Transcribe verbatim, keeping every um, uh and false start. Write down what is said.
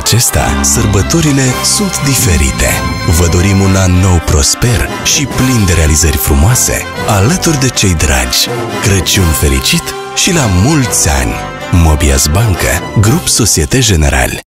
acesta, sărbătorile sunt diferite. Vă dorim un an nou prosper și plin de realizări frumoase, alături de cei dragi. Crăciun fericit și la mulți ani! Mobias Bancă, Grup Societe Generale.